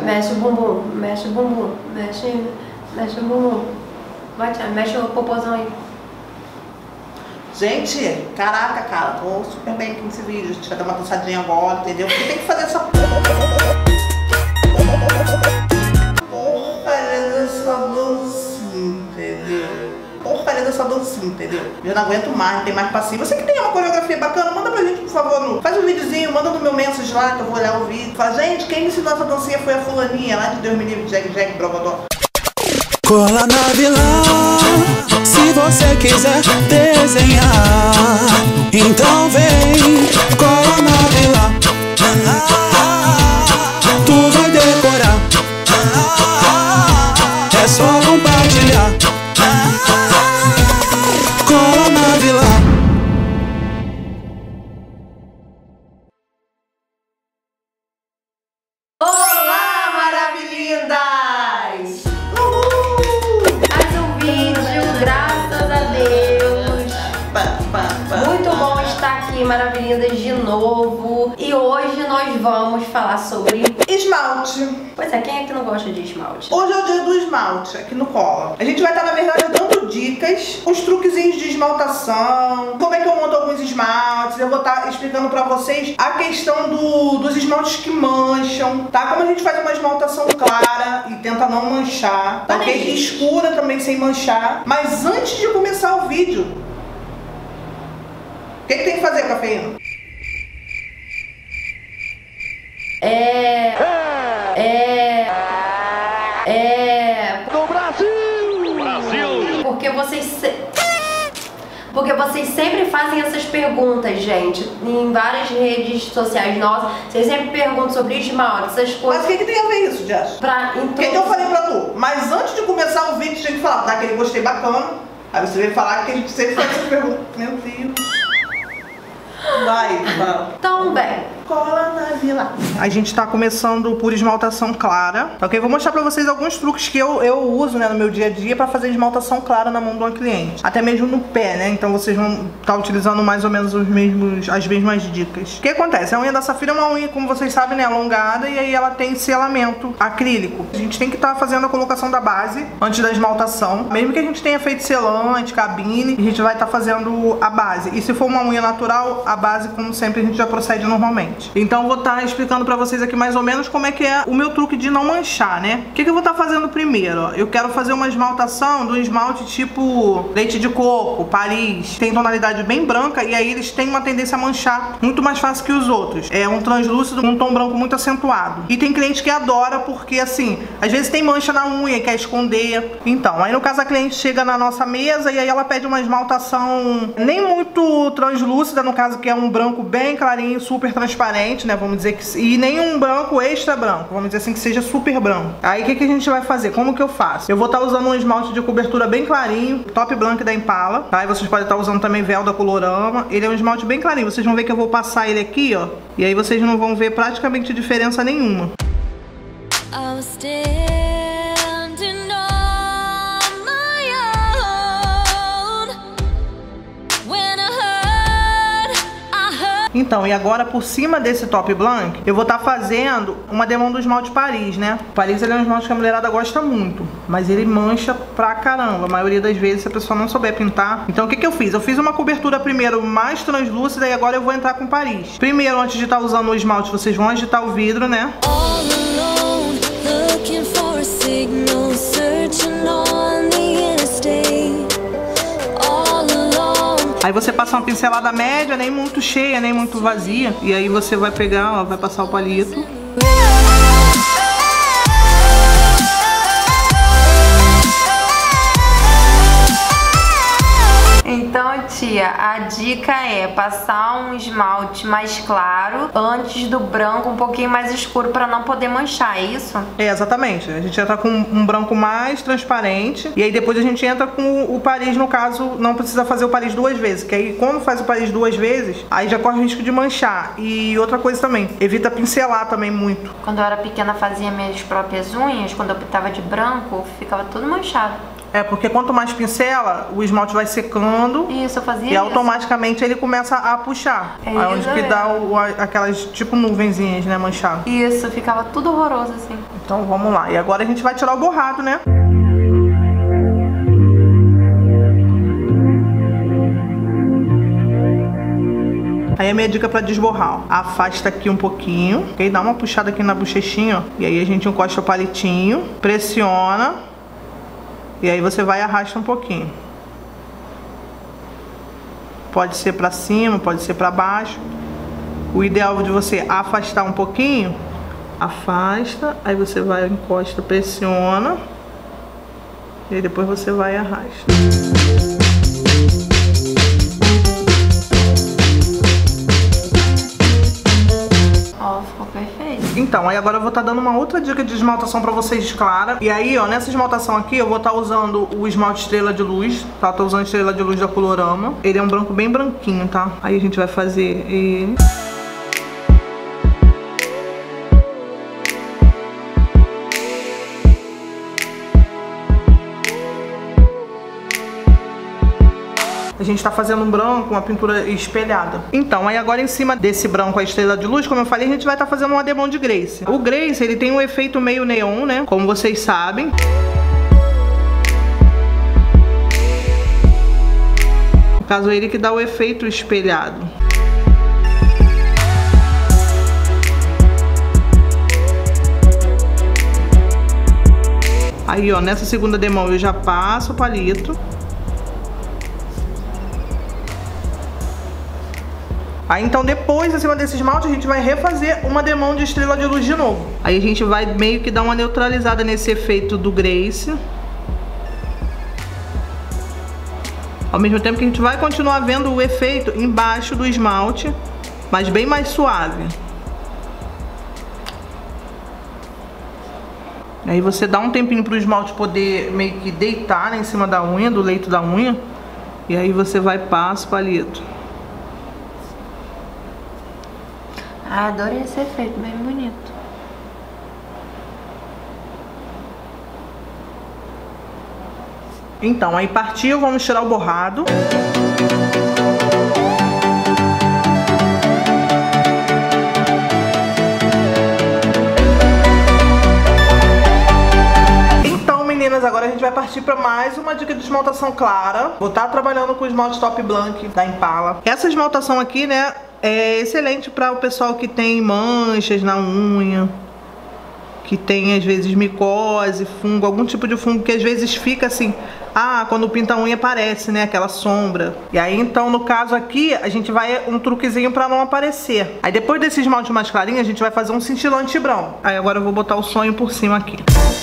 Mexe o bumbum, mexe o bumbum, mexe o bumbum. Mexe o popozão aí. Gente, caraca, cara, tô super bem aqui nesse vídeo. A gente vai dar uma dançadinha agora, entendeu? Porque tem que fazer essa porcaria dessa dancinha, entendeu? Porcaria dessa dancinha, entendeu? Eu não aguento mais, não tem mais paciência. Você que tem uma coreografia bacana, manda pra gente, por favor. Faz um videozinho, manda no meu mensagem lá, que eu vou olhar o vídeo. Fala, gente, quem me ensinou essa dancinha foi a fulaninha, lá de Deus me livre, Jack, Brogodó. Cola na vilã, se você quiser desenhar, então vem, cola na vilã, tu vai decorar, é só compartilhar, cola na vilã. Olá, maravilhindas! Graças a Deus. Muito bom estar aqui, Maravilhindas, de novo. E hoje nós vamos falar sobre esmalte. Pois é, quem é que não gosta de esmalte? Hoje é o dia do esmalte aqui no Cola. A gente vai estar, na verdade, dando dicas, uns truquezinhos de esmaltação, como é que eu monto alguns esmaltes. Eu vou estar explicando pra vocês a questão dos esmaltes que mancham, tá? Como a gente faz uma esmaltação clara e tenta não manchar, tá? Ok? Escura também sem manchar. Mas antes de começar o vídeo, o que tem que fazer, Cafeína? Do Brasil! Brasil! Porque vocês sempre fazem essas perguntas, gente. Em várias redes sociais nossas, vocês sempre perguntam sobre esmalte, essas coisas. Mas o que tem a ver isso, Jess? O que eu falei pra tu? Mas antes de começar o vídeo, tinha que falar, dá aquele gostei bacana. Aí você veio falar que a gente sempre faz essa pergunta. Meu Deus. Vai, fala. Então, bem. Cola na vila. A gente tá começando por esmaltação clara, ok? Vou mostrar pra vocês alguns truques que eu uso, né, no meu dia a dia pra fazer esmaltação clara na mão de uma cliente. Até mesmo no pé, né? Então vocês vão estar utilizando mais ou menos as mesmas dicas. O que acontece? A unha da Safira é uma unha, como vocês sabem, né, alongada, e aí ela tem selamento acrílico. A gente tem que estar fazendo a colocação da base antes da esmaltação. Mesmo que a gente tenha feito selante, cabine, a gente vai estar fazendo a base. E se for uma unha natural, a base, como sempre, a gente já procede normalmente. Então eu vou estar explicando pra vocês aqui mais ou menos como é que é o meu truque de não manchar, né? O que eu vou estar fazendo primeiro? Ó? Eu quero fazer uma esmaltação do esmalte tipo leite de coco, Paris. Tem tonalidade bem branca e aí eles têm uma tendência a manchar muito mais fácil que os outros. É um translúcido com um tom branco muito acentuado. E tem cliente que adora porque, assim, às vezes tem mancha na unha e quer esconder. Então, aí no caso a cliente chega na nossa mesa e aí ela pede uma esmaltação nem muito translúcida, no caso que é um branco bem clarinho, super transparente, né, vamos dizer que, e nem um branco extra branco, vamos dizer assim, que seja super branco. Aí o que a gente vai fazer? Como que eu faço? Eu vou estar usando um esmalte de cobertura bem clarinho, Top Blanc da Impala, tá? E vocês podem estar usando também véu da Colorama. Ele é um esmalte bem clarinho, vocês vão ver que eu vou passar ele aqui, ó, e aí vocês não vão ver praticamente diferença nenhuma. Então, e agora por cima desse Top Blanc, eu vou estar fazendo uma demão do esmalte Paris, né? O Paris, ele é um esmalte que a mulherada gosta muito, mas ele mancha pra caramba. A maioria das vezes, se a pessoa não souber pintar. Então, o que eu fiz? Eu fiz uma cobertura primeiro mais translúcida e agora eu vou entrar com Paris. Primeiro, antes de estar usando o esmalte, vocês vão agitar o vidro, né? Aí você passa uma pincelada média, nem muito cheia, nem muito vazia. E aí você vai pegar, ó, vai passar o palito. Então, tia, a dica é passar um esmalte mais claro antes do branco um pouquinho mais escuro para não poder manchar, é isso? É, exatamente. A gente entra com um branco mais transparente e aí depois a gente entra com o Paris, no caso, não precisa fazer o Paris duas vezes, que aí quando faz o Paris duas vezes, aí já corre o risco de manchar. E outra coisa também, evita pincelar também muito. Quando eu era pequena fazia minhas próprias unhas, quando eu pintava de branco, ficava tudo manchado. É, porque quanto mais pincela, o esmalte vai secando. Isso, eu fazia e automaticamente ele começa a puxar. É aí onde isso que mesmo. dá aquelas tipo nuvenzinhas, né, manchadas. Isso, ficava tudo horroroso assim. Então vamos lá. E agora a gente vai tirar o borrado, né? Aí a minha dica pra desborrar, ó. Afasta aqui um pouquinho, ok? Dá uma puxada aqui na bochechinha, ó. E aí a gente encosta o palitinho, pressiona. E aí você vai e arrasta um pouquinho. Pode ser pra cima, pode ser pra baixo. O ideal é de você afastar um pouquinho. Afasta, aí você vai, encosta, pressiona. E aí depois você vai e arrasta. Ó, ficou perfeito. Então, aí agora eu vou estar dando uma outra dica de esmaltação pra vocês, clara. E aí, ó, nessa esmaltação aqui eu vou estar usando o esmalte Estrela de Luz, tá? Tô usando Estrela de Luz da Colorama. Ele é um branco bem branquinho, tá? Aí a gente vai fazer ele. A gente tá fazendo um branco, uma pintura espelhada. Então, aí agora em cima desse branco, a Estrela de Luz, como eu falei, a gente vai estar fazendo um ademão de Grace. O Grace, ele tem um efeito meio neon, né? Como vocês sabem. No caso, ele que dá o efeito espelhado. Aí, ó, nessa segunda demão eu já passo o palito. Aí então depois, acima desse esmalte, a gente vai refazer uma demão de Estrela de Luz de novo. Aí a gente vai meio que dar uma neutralizada nesse efeito do Grace. Ao mesmo tempo que a gente vai continuar vendo o efeito embaixo do esmalte, mas bem mais suave. Aí você dá um tempinho pro esmalte poder meio que deitar, né, em cima da unha, do leito da unha. E aí você vai passo o palito. Ah, adorei esse efeito, bem bonito. Então, aí partiu, vamos tirar o borrado. Então, meninas, agora a gente vai partir para mais uma dica de esmaltação clara. Vou estar trabalhando com o esmalte Top Blanc da Impala. Essa esmaltação aqui, né, é excelente para o pessoal que tem manchas na unha, que tem às vezes micose, fungo, algum tipo de fungo que às vezes fica assim, quando pinta a unha aparece, né, aquela sombra. E aí então no caso aqui a gente vai um truquezinho para não aparecer. Aí depois desse esmalte mais clarinho a gente vai fazer um cintilante branco. Aí agora eu vou botar o sonho por cima aqui.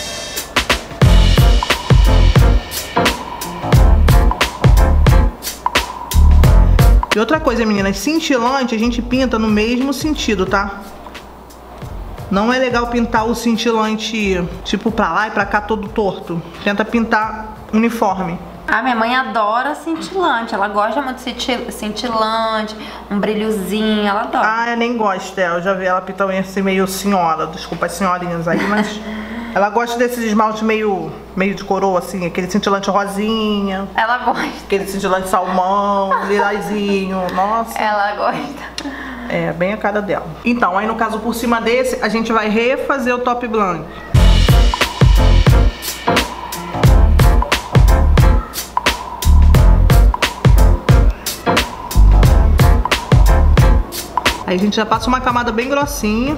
E outra coisa, meninas, cintilante a gente pinta no mesmo sentido, tá? Não é legal pintar o cintilante tipo pra lá e pra cá todo torto. Tenta pintar uniforme. Ah, minha mãe adora cintilante. Ela gosta muito de cintilante, um brilhozinho, ela adora. Ah, eu nem gosto dela. Eu já vi ela pintar unha assim meio senhora. Desculpa as senhorinhas aí, mas... Ela gosta desses esmaltes meio de coroa, assim, aquele cintilante rosinha. Ela gosta. Aquele cintilante salmão, lilazinho, nossa. Ela gosta. É, bem a cara dela. Então, aí no caso por cima desse, a gente vai refazer o Top Blanc. Aí a gente já passa uma camada bem grossinha.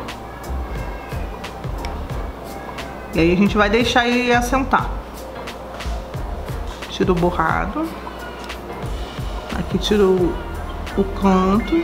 E aí a gente vai deixar ele assentar. Tira o borrado. Aqui tiro o canto.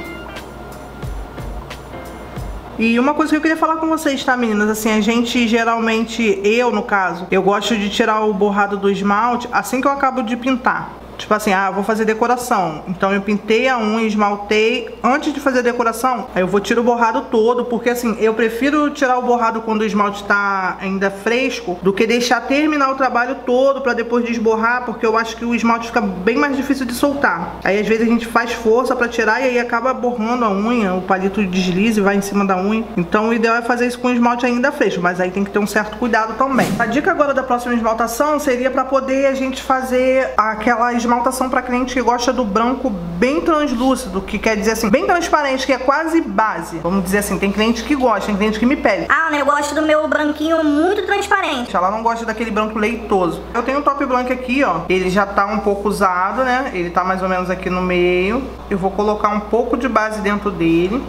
E uma coisa que eu queria falar com vocês, tá, meninas? Assim, a gente geralmente, eu no caso, eu gosto de tirar o borrado do esmalte assim que eu acabo de pintar. Tipo assim, vou fazer decoração. Então eu pintei a unha, esmaltei. Antes de fazer a decoração, aí eu vou tirar o borrado todo. Porque assim, eu prefiro tirar o borrado quando o esmalte tá ainda fresco do que deixar terminar o trabalho todo pra depois desborrar. Porque eu acho que o esmalte fica bem mais difícil de soltar. Aí às vezes a gente faz força pra tirar e aí acaba borrando a unha. O palito desliza e vai em cima da unha. Então o ideal é fazer isso com o esmalte ainda fresco. Mas aí tem que ter um certo cuidado também. A dica agora da próxima esmaltação seria pra poder a gente fazer aquela esmaltação para cliente que gosta do branco bem translúcido, que quer dizer assim, bem transparente, que é quase base. Vamos dizer assim, tem cliente que gosta, tem cliente que me pede. Ana, eu gosto do meu branquinho muito transparente. Ela não gosta daquele branco leitoso. Eu tenho um top blank aqui, ó. Ele já tá um pouco usado, né? Ele tá mais ou menos aqui no meio. Eu vou colocar um pouco de base dentro dele.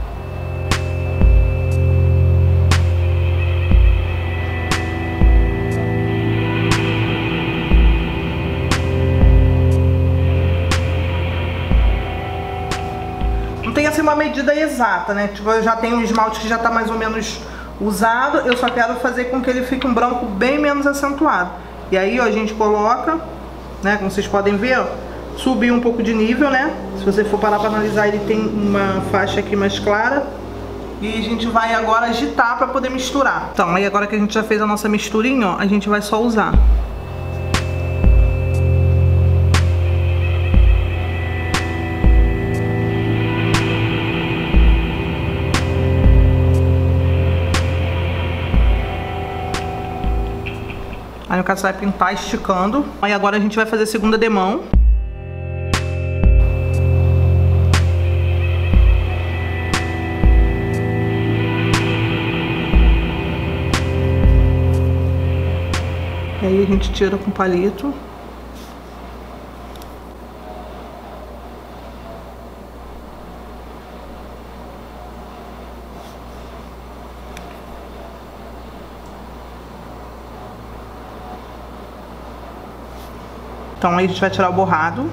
Tem assim uma medida exata, né? Tipo, eu já tenho um esmalte que já tá mais ou menos usado, eu só quero fazer com que ele fique um branco bem menos acentuado. E aí, ó, a gente coloca, né, como vocês podem ver, ó, subir um pouco de nível, né? Se você for parar pra analisar, ele tem uma faixa aqui mais clara. E a gente vai agora agitar pra poder misturar. Então, aí agora que a gente já fez a nossa misturinha, ó, a gente vai só usar. Aí no caso você vai pintar esticando. Aí agora a gente vai fazer a segunda demão. E aí a gente tira com o palito. Então aí a gente vai tirar o borrado.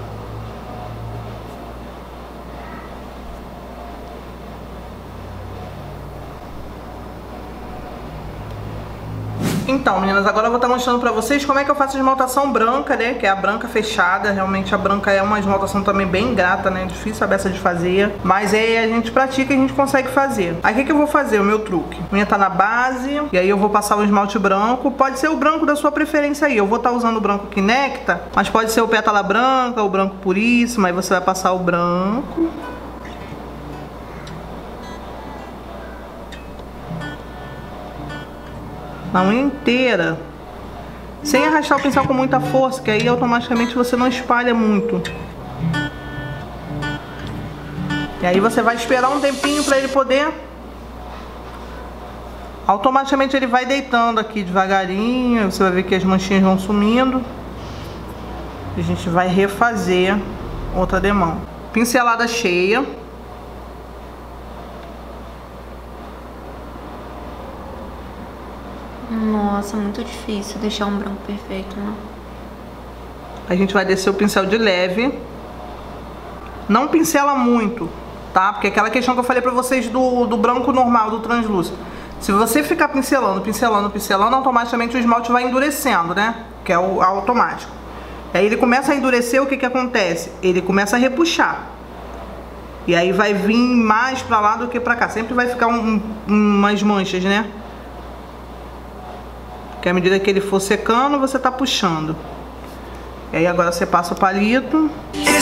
Então, meninas, agora eu vou estar mostrando pra vocês como é que eu faço a esmaltação branca, né? Que é a branca fechada. Realmente a branca é uma esmaltação também bem grata, né? Difícil a beça de fazer. Mas aí a gente pratica e a gente consegue fazer. Aí o que que eu vou fazer? O meu truque. A unha tá na base. E aí eu vou passar o esmalte branco. Pode ser o branco da sua preferência aí. Eu vou estar usando o branco Kinecta. Mas pode ser o pétala branca, o branco puríssimo. Aí você vai passar o branco. Na unha inteira, sem arrastar o pincel com muita força, que aí automaticamente você não espalha muito. E aí você vai esperar um tempinho para ele poder... Automaticamente ele vai deitando aqui devagarinho, você vai ver que as manchinhas vão sumindo. E a gente vai refazer outra demão. Pincelada cheia. Nossa, muito difícil deixar um branco perfeito, né? A gente vai descer o pincel de leve. Não pincela muito, tá? Porque aquela questão que eu falei pra vocês do branco normal, do translúcido. Se você ficar pincelando, pincelando, pincelando, automaticamente o esmalte vai endurecendo, né? Que é o automático. Aí ele começa a endurecer, o que que acontece? Ele começa a repuxar. E aí vai vir mais pra lá do que pra cá. Sempre vai ficar umas manchas, né? Porque à medida que ele for secando, você tá puxando. E aí agora você passa o palito.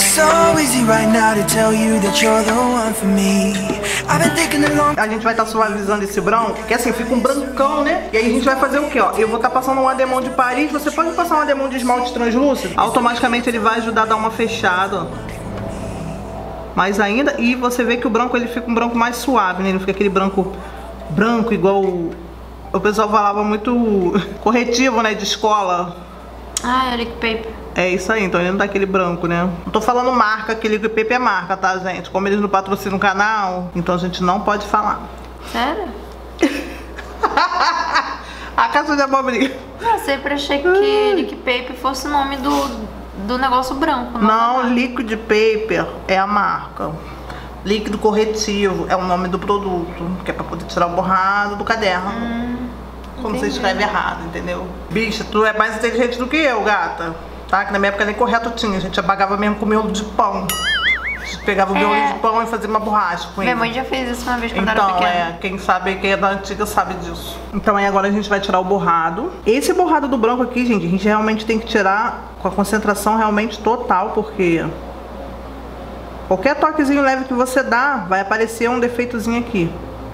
A gente vai estar suavizando esse branco, que assim fica um brancão, né? E aí a gente vai fazer o que, ó? Eu vou estar passando um ademão de Paris. Você pode passar um ademão de esmalte translúcido. Automaticamente ele vai ajudar a dar uma fechada, ó. Mais ainda. E você vê que o branco, ele fica um branco mais suave, né? Ele fica aquele branco igual... O pessoal falava muito corretivo, né, de escola. Ah, é liquid paper. É isso aí, então ele não tá aquele branco, né? Não tô falando marca, que liquid paper é marca, tá, gente? Como eles não patrocinam o canal, então a gente não pode falar. Sério? A caça de abobrinha. Eu sempre achei que liquid paper fosse o nome do negócio branco. Não, liquid paper é a marca. Líquido corretivo é o nome do produto, que é pra poder tirar o borrado do caderno. Quando você escreve errado, entendeu? Bicha, tu é mais inteligente do que eu, gata. tá? Que na minha época nem correto tinha, a gente apagava mesmo com miolo de pão. A gente pegava o miolo de pão e fazia uma borracha com ele. Minha mãe já fez isso uma vez quando era pequena. Quem sabe, quem é da antiga sabe disso. Então aí agora a gente vai tirar o borrado. Esse borrado do branco aqui, gente, a gente realmente tem que tirar com a concentração realmente total, porque qualquer toquezinho leve que você dá, vai aparecer um defeitozinho aqui.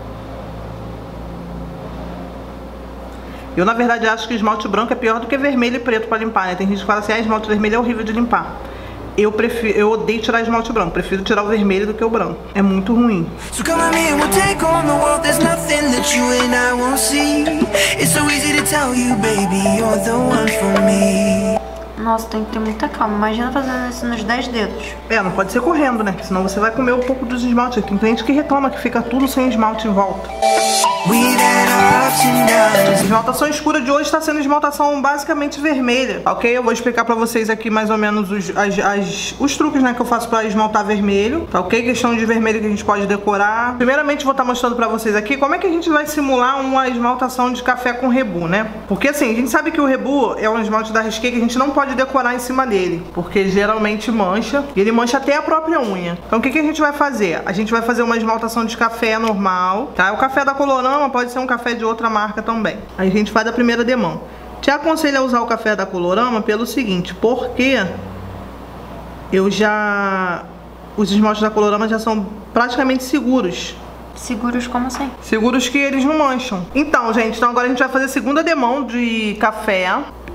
Eu, na verdade, acho que esmalte branco é pior do que vermelho e preto pra limpar, né? Tem gente que fala assim, esmalte vermelho é horrível de limpar. Eu odeio tirar esmalte branco, prefiro tirar o vermelho do que o branco. É muito ruim. Nossa, tem que ter muita calma. Imagina fazendo isso nos 10 dedos. Não pode ser correndo, né? Senão você vai comer um pouco dos esmaltes. Tem cliente que reclama que fica tudo sem esmalte em volta. A esmaltação escura de hoje está sendo esmaltação basicamente vermelha, ok? Eu vou explicar pra vocês aqui mais ou menos os truques, né, que eu faço pra esmaltar vermelho, tá ok? Questão de vermelho que a gente pode decorar. Primeiramente vou estar mostrando pra vocês aqui como é que a gente vai simular uma esmaltação de café com rebu, né? Porque assim, a gente sabe que o rebu é um esmalte da Risqué que a gente não pode decorar em cima dele, porque geralmente mancha, e ele mancha até a própria unha. Então o que a gente vai fazer? A gente vai fazer uma esmaltação de café normal, tá? O café da Colorama pode ser um café de outra marca também. Aí a gente faz a primeira demão. Te aconselho a usar o café da Colorama pelo seguinte, porque os esmaltes da Colorama já são praticamente seguros. Seguros como assim? Seguros que eles não mancham. Então, gente, então agora a gente vai fazer a segunda demão de café.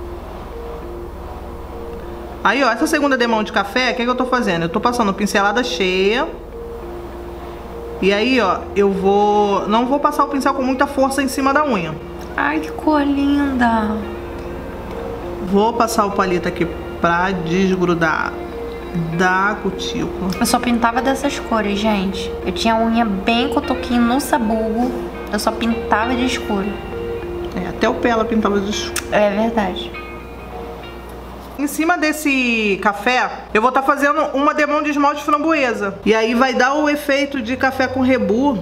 Aí, ó, essa segunda demão de café, o que eu tô fazendo? Eu tô passando pincelada cheia. E aí, ó, não vou passar o pincel com muita força em cima da unha. Ai, que cor linda! Vou passar o palito aqui pra desgrudar da cutícula. Eu só pintava dessas cores, gente. Eu tinha a unha bem cotoquinho no sabugo. Eu só pintava de escuro. Até o pé ela pintava de escuro. É verdade. Em cima desse café, eu vou estar fazendo uma demão de esmalte framboesa. E aí vai dar o efeito de café com rebu.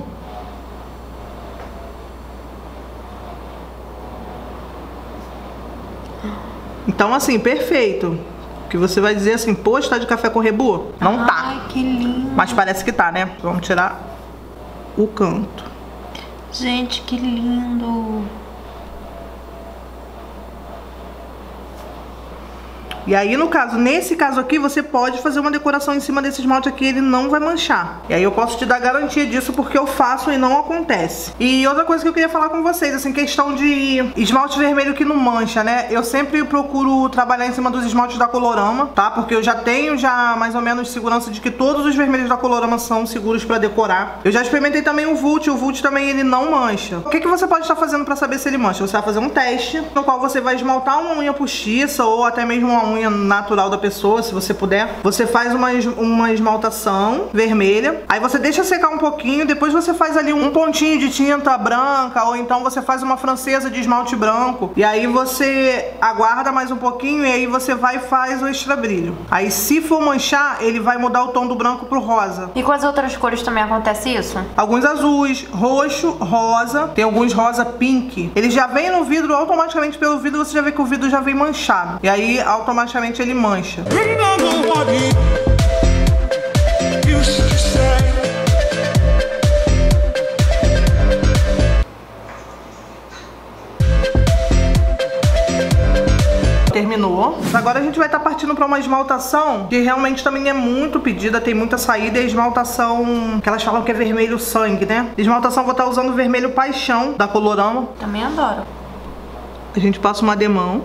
Então assim, perfeito. Que você vai dizer assim, pô, está de café com rebu? Não tá. Ai, que lindo. Mas parece que tá, né? Vamos tirar o canto. Gente, que lindo. E aí, no caso, nesse caso aqui, você pode fazer uma decoração em cima desse esmalte aqui, ele não vai manchar. E aí eu posso te dar garantia disso porque eu faço e não acontece. E outra coisa que eu queria falar com vocês, assim, questão de esmalte vermelho que não mancha, né? Eu sempre procuro trabalhar em cima dos esmaltes da Colorama, tá? Porque eu já tenho mais ou menos segurança de que todos os vermelhos da Colorama são seguros pra decorar. Eu já experimentei também o Vult também ele não mancha. O que você pode estar fazendo pra saber se ele mancha? Você vai fazer um teste, no qual você vai esmaltar uma unha postiça ou até mesmo uma unha natural da pessoa, se você puder. Você faz uma esmaltação vermelha, aí você deixa secar um pouquinho, depois você faz ali um pontinho de tinta branca, ou então você faz uma francesa de esmalte branco, e aí você aguarda mais um pouquinho, e aí você vai e faz o extra brilho. Aí se for manchar, ele vai mudar o tom do branco pro rosa. E com as outras cores também acontece isso? Alguns azuis, roxo, rosa, tem alguns rosa pink. Ele já vem no vidro, automaticamente pelo vidro você já vê que o vidro já vem manchado. E aí automaticamente ele mancha. Terminou. Agora a gente vai estar partindo para uma esmaltação que realmente também é muito pedida, tem muita saída. É a esmaltação que elas falam que é vermelho sangue, né? Esmaltação vou estar usando o vermelho paixão da Colorama. Também adoro. A gente passa uma demão.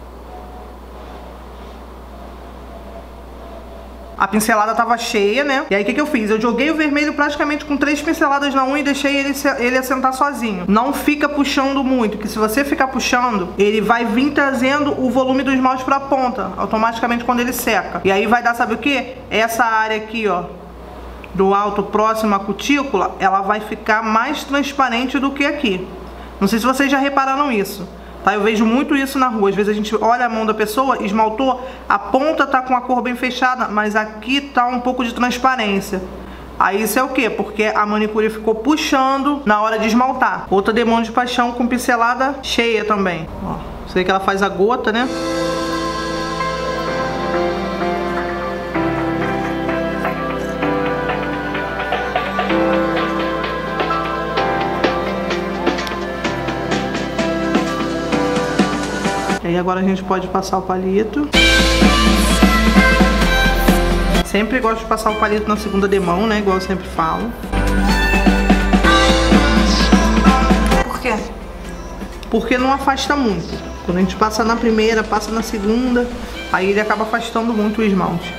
A pincelada tava cheia, né? E aí o que eu fiz? Eu joguei o vermelho praticamente com 3 pinceladas na unha e deixei ele assentar sozinho. Não fica puxando muito, porque se você ficar puxando, ele vai vir trazendo o volume do esmalte pra ponta, automaticamente quando ele seca. E aí vai dar, sabe o que? Essa área aqui, ó, do alto próximo à cutícula, ela vai ficar mais transparente do que aqui. Não sei se vocês já repararam isso. Tá, eu vejo muito isso na rua. Às vezes a gente olha a mão da pessoa, esmaltou, a ponta tá com a cor bem fechada, mas aqui tá um pouco de transparência. Aí isso é o quê? Porque a manicure ficou puxando na hora de esmaltar. Outra demão de paixão com pincelada cheia também. Ó, sei que ela faz a gota, né? Aí agora a gente pode passar o palito. Sempre gosto de passar o palito na segunda demão, né? Igual eu sempre falo. Por quê? Porque não afasta muito. Quando a gente passa na primeira, passa na segunda, aí ele acaba afastando muito o esmalte.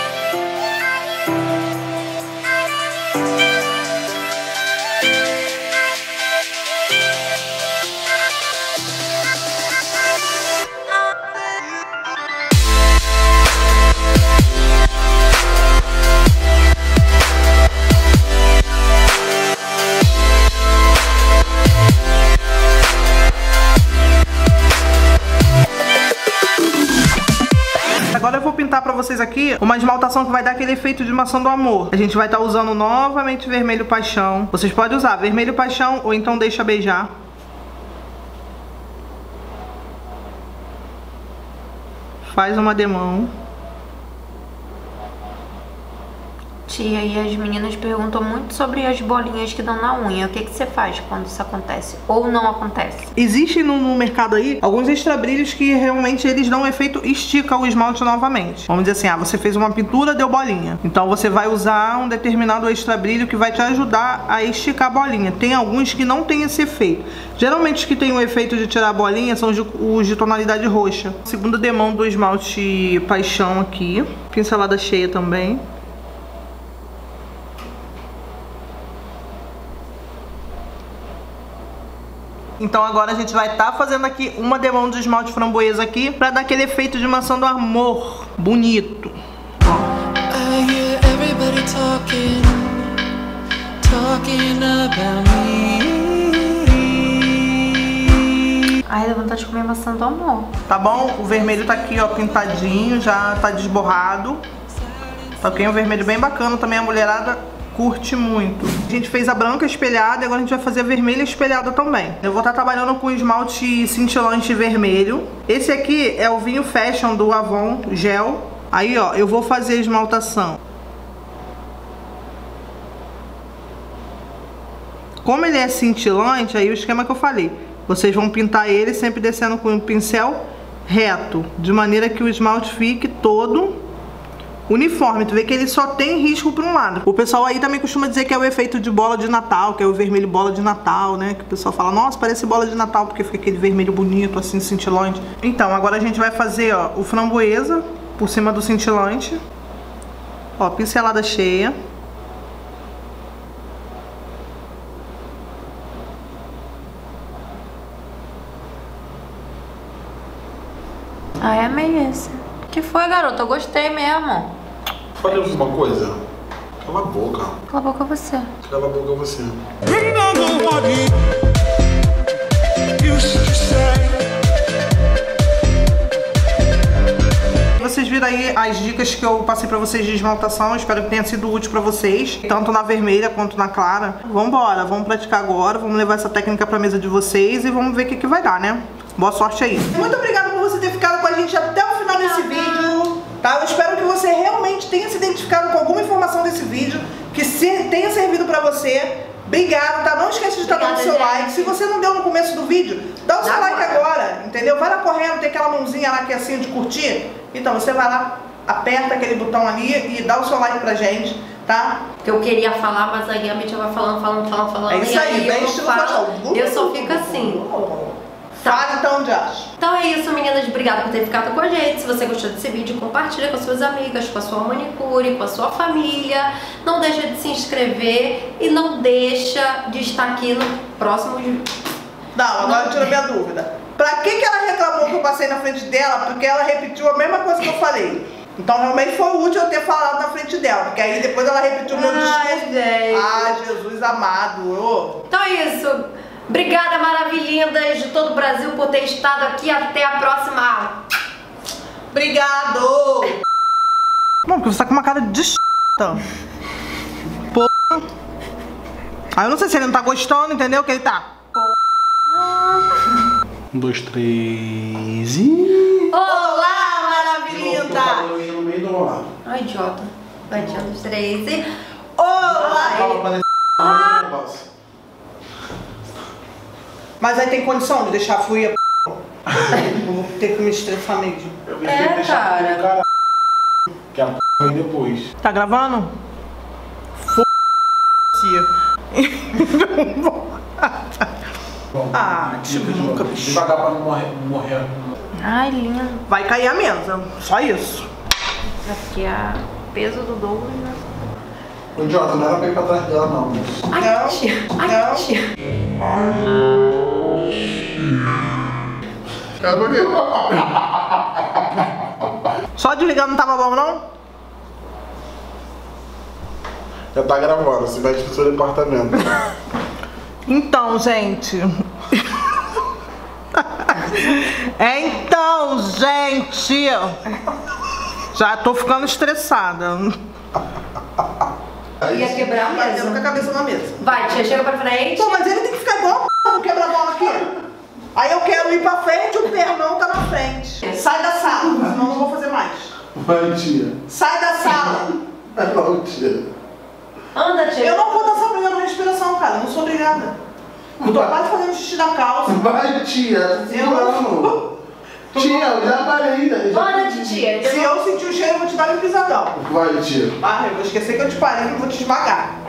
Agora eu vou pintar pra vocês aqui uma esmaltação que vai dar aquele efeito de maçã do amor. A gente vai estar usando novamente vermelho paixão. Vocês podem usar vermelho paixão ou então deixa beijar. Faz uma demão. Tia, e as meninas perguntam muito sobre as bolinhas que dão na unha. O que você faz quando isso acontece? Ou não acontece? Existe no mercado aí alguns extra brilhos que realmente eles dão um efeito estica o esmalte novamente. Vamos dizer assim, você fez uma pintura, deu bolinha. Então você vai usar um determinado extra brilho que vai te ajudar a esticar a bolinha. Tem alguns que não tem esse efeito. Geralmente os que tem o efeito de tirar a bolinha são os de tonalidade roxa. Segunda demão do esmalte paixão aqui. Pincelada cheia também. Então agora a gente vai estar fazendo aqui uma demão de esmalte framboesa aqui pra dar aquele efeito de maçã do amor bonito. Ai, dá vontade de comer maçã do amor. Tá bom? O vermelho tá aqui, ó, pintadinho, já tá desborrado. Tá ok? Um vermelho bem bacana também, a mulherada curte muito. A gente fez a branca espelhada e agora a gente vai fazer a vermelha espelhada também. Eu vou estar trabalhando com esmalte cintilante vermelho. Esse aqui é o vinho Fashion do Avon Gel. Aí, ó, eu vou fazer a esmaltação. Como ele é cintilante, aí o esquema que eu falei. Vocês vão pintar ele sempre descendo com o pincel reto, de maneira que o esmalte fique todo uniforme. Tu vê que ele só tem risco para um lado. O pessoal aí também costuma dizer que é o efeito de bola de Natal, que é o vermelho bola de Natal, né? Que o pessoal fala, nossa, parece bola de Natal, porque fica aquele vermelho bonito, assim, cintilante. Então, agora a gente vai fazer, ó, o framboesa por cima do cintilante. Ó, pincelada cheia. Ai, amei esse. Que foi, garota? Eu gostei mesmo. Olha uma coisa. Cala a boca. Cala a boca você. Cala a boca você. Vocês viram aí as dicas que eu passei pra vocês de esmaltação. Espero que tenha sido útil pra vocês, tanto na vermelha quanto na clara. Vambora, vamos praticar agora. Vamos levar essa técnica pra mesa de vocês e vamos ver o que vai dar, né? Boa sorte aí. Muito obrigada por você ter ficado com a gente até o final desse vídeo, tá? Eu espero que você realmente tenha se identificado com alguma informação desse vídeo, que tenha servido pra você. Obrigado, tá? Não esqueça de estar dando o seu like. Se você não deu no começo do vídeo, dá o seu like agora, entendeu? Vai lá correndo, tem aquela mãozinha lá que é assim de curtir. Então você vai lá, aperta aquele botão ali e dá o seu like pra gente, tá? Que eu queria falar, mas aí a gente vai falando. É isso aí, bem estilo fala. Eu só fico assim. Fala então, Josh. Então é isso, meninas. Obrigada por ter ficado com a gente. Se você gostou desse vídeo, compartilha com as suas amigas, com a sua manicure, com a sua família. Não deixa de se inscrever e não deixa de estar aqui no próximo vídeo. Não, agora eu tiro a minha dúvida. Pra que ela reclamou que eu passei na frente dela? Porque ela repetiu a mesma coisa que eu falei. Então realmente foi útil eu ter falado na frente dela, porque aí depois ela repetiu o meu discurso. Gente. Ai, Jesus amado. Então é isso. Obrigada, maravilhindas de todo o Brasil, por ter estado aqui. Até a próxima. Obrigado. Mano, porque você tá com uma cara de porra. Aí eu não sei se ele não tá gostando, entendeu? Que ele tá. 1, 2, 3 e... Olá, maravilhinda. No meio do olá. Ai, idiota. Vai, 1, 2, 3 e... Olá. Fala pra Mas aí tem condição de deixar fluir a Eu vou ter que me estressar mesmo. Eu pensei que deixar cara. pro cara. Que a p vem depois. Tá gravando? Ah, tipo, nunca, bicho. Devagar pra não morrer. Ai, lindo. Vai cair a mesa, só isso. Aqui é o peso do Douglas, né? Ô, Jota, não era pra ir pra trás dela, não. Mas... Ai, tia. Ai, tia. Cara, por quê? Só desligar não tava bom, não? Já tá gravando, se mete no seu departamento. Então, gente. Então, gente. Já tô ficando estressada. Ia quebrar a Batendo com a mesa. cabeça na mesa. Vai, tia, chega pra frente. Pô, mas ele tem que ficar igual o quebra-bola aqui. Aí eu quero ir pra frente, o pernão tá na frente. Sai da sala, senão eu não vou fazer mais. Vai, tia. Sai da sala. Não, tia. Anda, tia. Eu não vou estar sabendo respiração, cara. Eu não sou obrigada. Eu tô quase fazendo xixi na calça. Vai, tia. Eu não. Tia, eu já parei. Anda, tia. Se eu sentir o cheiro, eu vou te dar um pisadão. Vai, tia. Ah, eu vou esquecer que eu te parei e vou te esmagar.